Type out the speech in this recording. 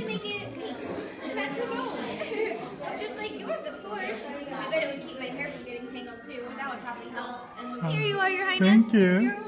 we make it pink to match the bow. Just like yours, of course. I bet it would keep my hair from getting tangled too. That would probably help. And here you are, Your Highness. Thank you. You're